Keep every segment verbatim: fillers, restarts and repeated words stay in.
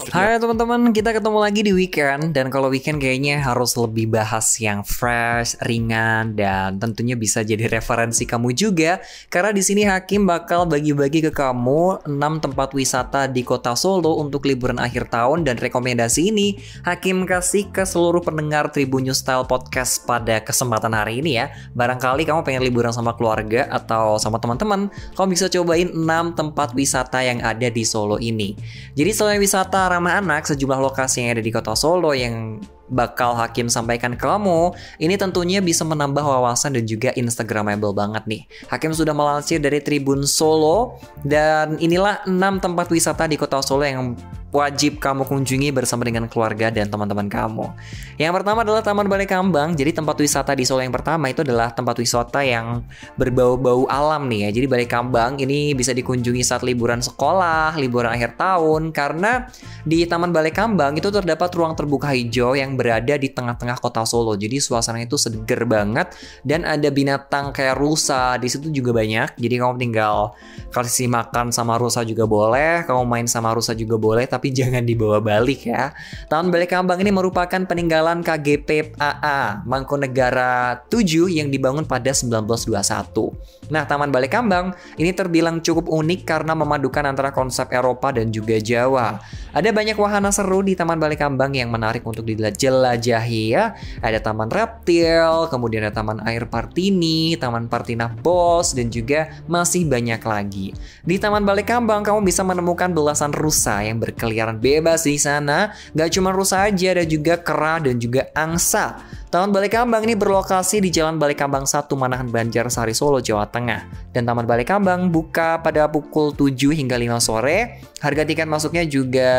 Hai teman-teman, kita ketemu lagi di weekend. Dan kalau weekend kayaknya harus lebih bahas yang fresh, ringan, dan tentunya bisa jadi referensi kamu juga. Karena di sini Hakim bakal bagi-bagi ke kamu enam tempat wisata di kota Solo untuk liburan akhir tahun. Dan rekomendasi ini Hakim kasih ke seluruh pendengar Tribun News Style Podcast pada kesempatan hari ini ya. Barangkali kamu pengen liburan sama keluarga atau sama teman-teman, kamu bisa cobain enam tempat wisata yang ada di Solo ini. Jadi selain wisata ramah anak, sejumlah lokasi yang ada di kota Solo yang bakal Hakim sampaikan ke kamu, ini tentunya bisa menambah wawasan dan juga instagramable banget nih. Hakim sudah melansir dari Tribun Solo, dan inilah enam tempat wisata di kota Solo yang wajib kamu kunjungi bersama dengan keluarga dan teman-teman kamu. Yang pertama adalah Taman Balai Kambang. Jadi tempat wisata di Solo yang pertama itu adalah tempat wisata yang berbau-bau alam nih ya. Jadi Balai Kambang ini bisa dikunjungi saat liburan sekolah, liburan akhir tahun, karena di Taman Balai Kambang itu terdapat ruang terbuka hijau yang berada di tengah-tengah kota Solo. Jadi suasananya itu seger banget, dan ada binatang kayak rusa di situ juga banyak. Jadi kamu tinggal kasih makan sama rusa juga boleh, kamu main sama rusa juga boleh, tapi jangan dibawa balik ya. Taman Balai Kambang ini merupakan peninggalan K G P A A Mangkunegara tujuh yang dibangun pada sembilan belas dua puluh satu. Nah, Taman Balai Kambang ini terbilang cukup unik karena memadukan antara konsep Eropa dan juga Jawa. Ada banyak wahana seru di Taman Balai Kambang yang menarik untuk dijelajahi ya. Ada Taman Reptil, kemudian ada Taman Air Partini, Taman Partinah Bos, dan juga masih banyak lagi. Di Taman Balai Kambang kamu bisa menemukan belasan rusa yang berkeliaran bebas di sana. Gak cuma rusa aja, ada juga kera dan juga angsa. Taman Balai Kambang ini berlokasi di Jalan Balai Kambang satu, Manahan Banjarsari, Solo, Jawa Tengah. Dan Taman Balai Kambang buka pada pukul tujuh hingga lima sore. Harga tiket masuknya juga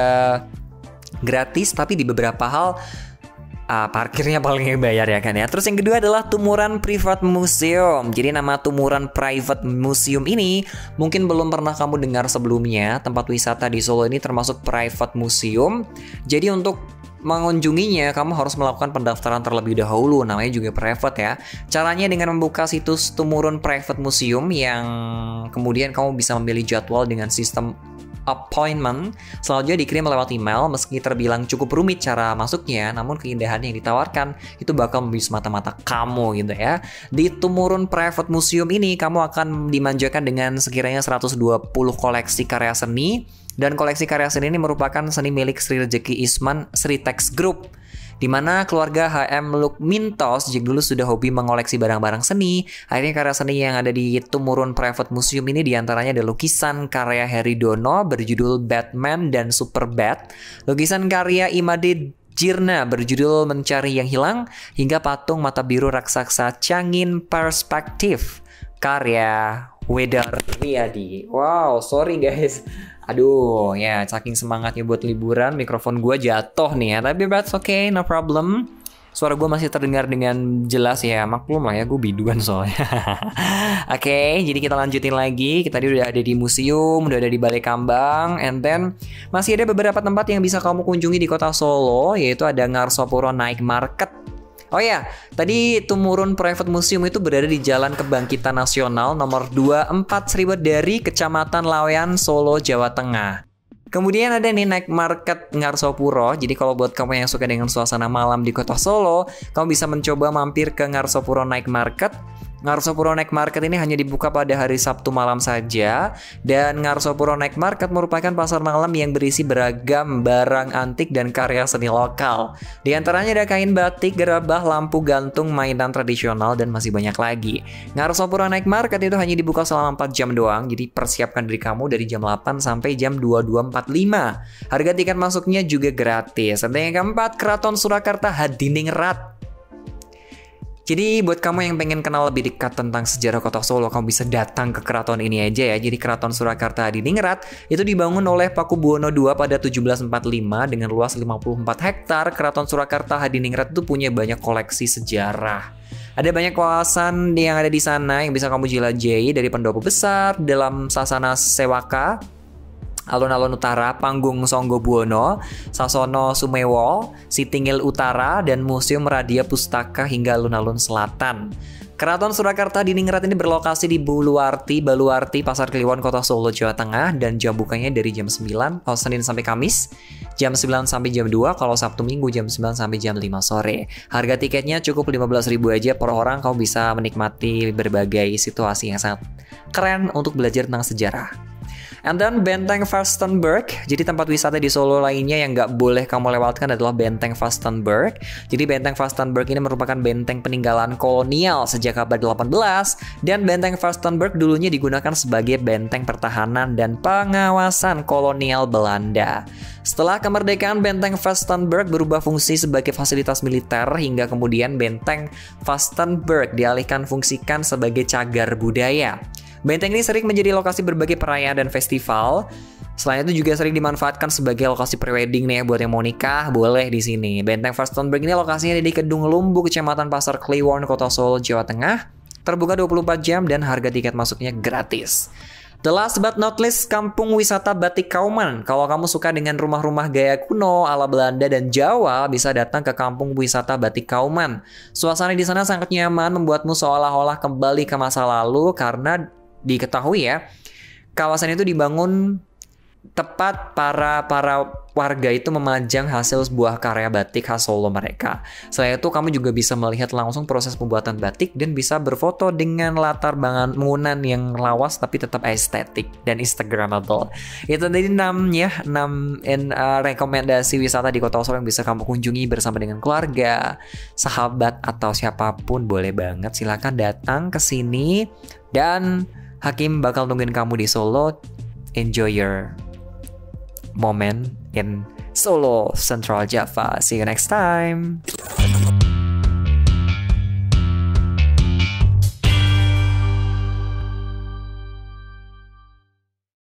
gratis, tapi di beberapa hal Uh, parkirnya paling bayar ya kan ya. Terus yang kedua adalah Tumuran Private Museum. Jadi nama Tumuran Private Museum ini mungkin belum pernah kamu dengar sebelumnya. Tempat wisata di Solo ini termasuk private museum. Jadi untuk mengunjunginya kamu harus melakukan pendaftaran terlebih dahulu, namanya juga private ya. Caranya dengan membuka situs Tumurun Private Museum, yang kemudian kamu bisa memilih jadwal dengan sistem appointment. Selanjutnya dikirim lewat email. Meski terbilang cukup rumit cara masuknya, namun keindahan yang ditawarkan itu bakal membius mata-mata kamu gitu ya. Di Tumurun Private Museum ini kamu akan dimanjakan dengan sekiranya seratus dua puluh koleksi karya seni. Dan koleksi karya seni ini merupakan seni milik Sri Rejeki Isman Sritex Group, di mana keluarga H M Lukminto sejak dulu sudah hobi mengoleksi barang-barang seni. Akhirnya karya seni yang ada di Tumurun Private Museum ini diantaranya ada lukisan karya Heri Dono berjudul Batman dan Superbat, lukisan karya Imade Jirna berjudul Mencari Yang Hilang, hingga patung mata biru raksasa Cangin Perspektif karya Wedar Riyadi. Wow, sorry guys. Aduh, ya saking semangatnya buat liburan, mikrofon gue jatuh nih ya. Tapi that's okay, no problem. Suara gue masih terdengar dengan jelas ya. Maklum lah ya, gue biduan soalnya. Oke, okay, jadi kita lanjutin lagi. Kita tadi udah ada di museum, udah ada di Balai Kambang, and then masih ada beberapa tempat yang bisa kamu kunjungi di kota Solo, yaitu ada Ngarsopuro Night Market. Oh ya, tadi Tumurun Private Museum itu berada di Jalan Kebangkitan Nasional nomor dua puluh empat Sriwedari, Kecamatan Lawean, Solo, Jawa Tengah. Kemudian ada nih Night Market Ngarsopuro. Jadi kalau buat kamu yang suka dengan suasana malam di kota Solo, kamu bisa mencoba mampir ke Ngarsopuro Night Market. Ngarsopuro Night Market ini hanya dibuka pada hari Sabtu malam saja. Dan Ngarsopuro Night Market merupakan pasar malam yang berisi beragam barang antik dan karya seni lokal. Di antaranya ada kain batik, gerabah, lampu gantung, mainan tradisional, dan masih banyak lagi. Ngarsopuro Night Market itu hanya dibuka selama empat jam doang. Jadi persiapkan diri kamu dari jam delapan sampai jam dua puluh dua empat puluh lima. Harga tiket masuknya juga gratis. Dan yang keempat, Keraton Surakarta Hadiningrat. Jadi buat kamu yang pengen kenal lebih dekat tentang sejarah kota Solo, kamu bisa datang ke keraton ini aja ya. Jadi Keraton Surakarta Hadiningrat itu dibangun oleh Pakubuwono kedua pada tujuh belas empat puluh lima dengan luas lima puluh empat hektar. Keraton Surakarta Hadiningrat itu punya banyak koleksi sejarah. Ada banyak kawasan yang ada di sana yang bisa kamu jelajahi, dari pendopo besar dalam Sasana Sewaka, Alun-alun Utara, Panggung Songgobuwono, Sasono Sumewo, Sitingil Utara, dan Museum Radia Pustaka hingga alun-alun selatan. Keraton Surakarta di Ningrat ini berlokasi di Buluarti, Baluarti, Pasar Kliwon, Kota Solo, Jawa Tengah, dan jam bukanya dari jam sembilan, oh, Senin sampai Kamis, jam sembilan sampai jam dua, kalau Sabtu Minggu jam sembilan sampai jam lima sore. Harga tiketnya cukup lima belas ribu aja per orang, kamu bisa menikmati berbagai situasi yang sangat keren untuk belajar tentang sejarah. And then Benteng Fastenberg. Jadi tempat wisata di Solo lainnya yang nggak boleh kamu lewatkan adalah Benteng Fastenberg. Jadi Benteng Fastenberg ini merupakan benteng peninggalan kolonial sejak abad delapan belas. Dan Benteng Fastenberg dulunya digunakan sebagai benteng pertahanan dan pengawasan kolonial Belanda. Setelah kemerdekaan, Benteng Fastenberg berubah fungsi sebagai fasilitas militer hingga kemudian Benteng Fastenberg dialihkan fungsikan sebagai cagar budaya. Benteng ini sering menjadi lokasi berbagai perayaan dan festival. Selain itu juga sering dimanfaatkan sebagai lokasi prewedding nih, buat yang mau nikah boleh di sini. Benteng Fastenberg ini lokasinya di Kedung Lumbu, Kecamatan Pasar Kliwon, Kota Solo, Jawa Tengah. Terbuka dua puluh empat jam dan harga tiket masuknya gratis. The last but not least, Kampung Wisata Batik Kauman. Kalau kamu suka dengan rumah-rumah gaya kuno ala Belanda dan Jawa, bisa datang ke Kampung Wisata Batik Kauman. Suasana di sana sangat nyaman, membuatmu seolah-olah kembali ke masa lalu karena diketahui ya, kawasan itu dibangun tepat para para warga itu memajang hasil sebuah karya batik khas Solo mereka. Selain itu kamu juga bisa melihat langsung proses pembuatan batik dan bisa berfoto dengan latar bangunan yang lawas tapi tetap estetik dan instagramable. Itu tadi enam ya, enam in, uh, rekomendasi wisata di Kota Solo yang bisa kamu kunjungi bersama dengan keluarga, sahabat atau siapapun, boleh banget silakan datang ke sini dan Hakim bakal tungguin kamu di Solo. Enjoy your moment in Solo, Central Java. See you next time.